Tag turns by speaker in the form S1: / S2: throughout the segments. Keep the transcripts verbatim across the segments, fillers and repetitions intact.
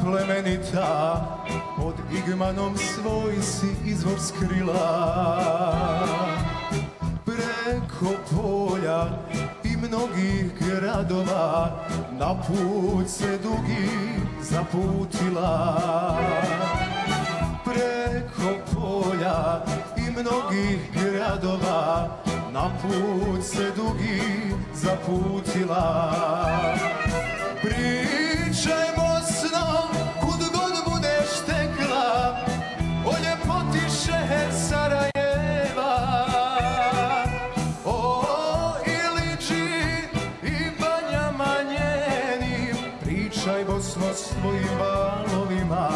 S1: plemenita, pod igmanom svoj si izvor skrila. Preko polja i mnogih gradova na put se dugi zaputila. Preko polja i mnogih gradova na put se dugi zaputila. Pričaj Bosno, kud god budeš tekla, o ljepoti šeher Sarajeva, o Iliđi i banjama njenim. Pričaj Bosno svojim valovima.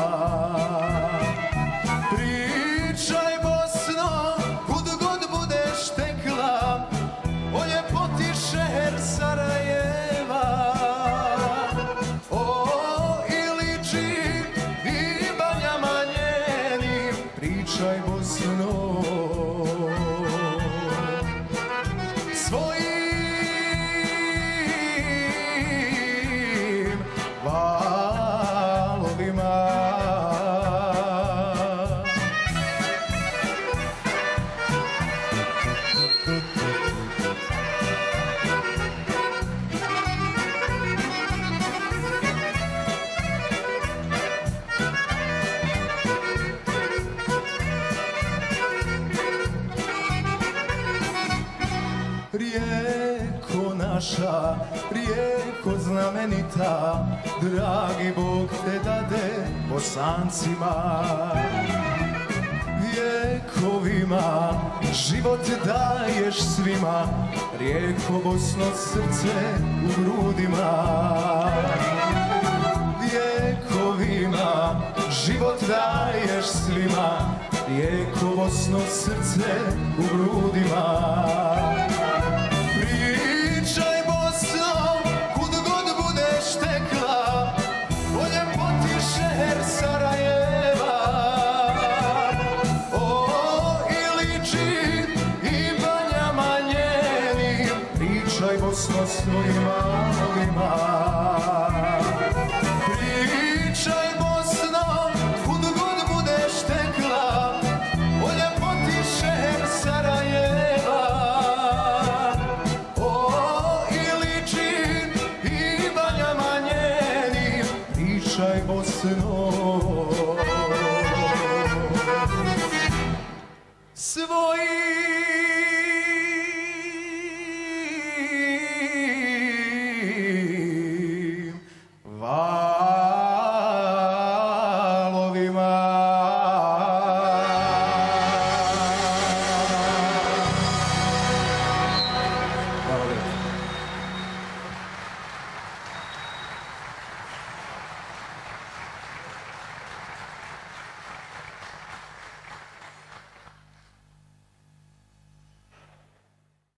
S1: Pričaj Bosno, kud god budeš tekla, o ljepoti šeher Sarajeva, o Iliđi i banjama njenim. Pričaj Bosno svojim valovima. Rijeko naša, rijeko znamenita, dragi Bog te dade Bosancima. Vjekovima život daješ svima, rijeko Bosno srce u grudima. Vjekovima život daješ svima, rijeko Bosno srce u grudima. Pričaj Bosno, kud god budeš tekla, o ljepoti šeher Sarajeva, o Iliđi i banjama njenim. Pričaj Bosno svojim valovima.